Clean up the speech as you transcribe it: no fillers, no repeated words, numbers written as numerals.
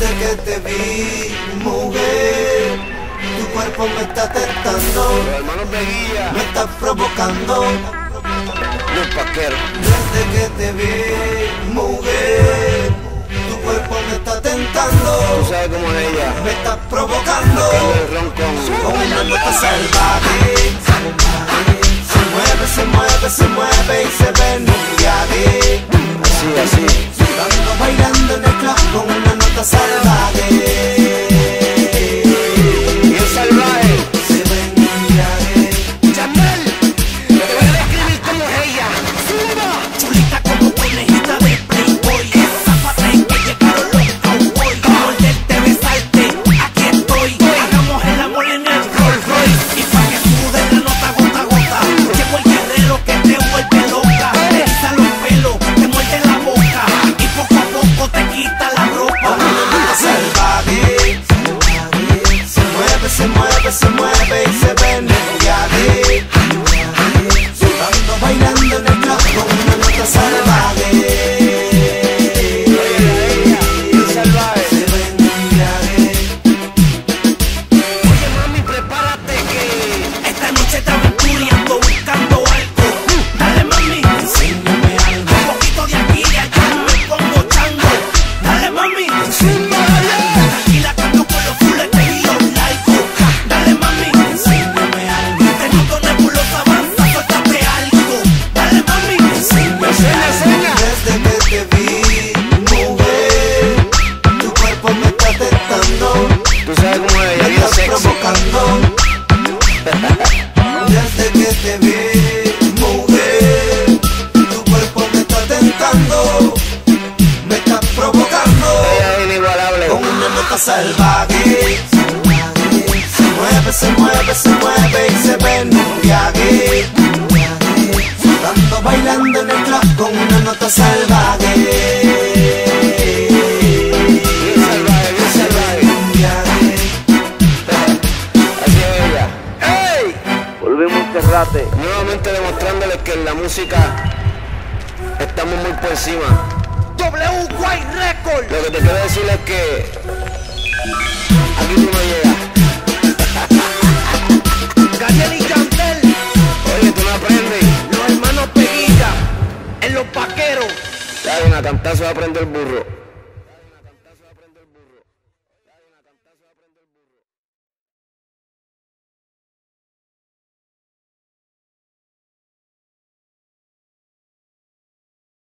Desde que te vi, mujer, tu cuerpo me está tentando. Los hermanos Veguilla, me estás provocando. Los Paqueros. Desde que te vi, mujer, tu cuerpo me está tentando. Tú sabes cómo es ella. Me estás provocando. El ron con una nota salvaje. Se mueve, se mueve, se mueve y se ve nubiade. Así, así. Bailando en el club con una nota salvaje. Y el salvaje se ve nubiade. Chanel, lo que voy a describir como es ella. Zumba, chulita como conejita de Playboy. Zafate que llegaron los cowboys. Morderte, besarte, aquí estoy. Hagamos el amor en el Rolls Royce. Y pa' que sude la nota gota a gota. Llegó el guerrero que te vuelve loca. Te eriza los pelos, te muerde la boca. Y poco a poco te quita la ropa. Con una nota salvaje. Se mueve, se mueve, se mueve y se ve nubiade. Sudando, bailando en el club con una nota salvaje. El salvaje. Se ve nubiade. Oye mami, prepárate que Esta noche te aventuriando, buscando algo. Dale mami, Enséñame algo. un poquito de aquí y allá me pongo chango. Dale mami, tranquila que ando con los fuletes y los laicos. Dale mami, Enséñame algo. te noto nebulosa, avanza, suéltate algo. Dale mami, enseña. Desde que te vi, mujer, tu cuerpo me está tentando. Tú sabes cómo es ella, Me bien estás sexy. provocando. Desde que te vi, mujer, tu cuerpo me está tentando. Me estás provocando. Ella es inigualable. Con una nota salvaje. Se mueve, se mueve, se mueve y se ve nubiade. Sudando, bailando en el club con una nota salvaje. Bien salvaje, bien salvaje. Nubiade. Así es ella. ¡Ey! Volvimos a Terrate. Nuevamente demostrándoles que en la música estamos muy por encima. W White Record. Lo que te quiero decir es que aquí tú no llegas. Gabriel y Chantel, Oye, tú no aprendes. los hermanos Peguilla, en los paqueros. Dale, una cantazo va a prender el burro.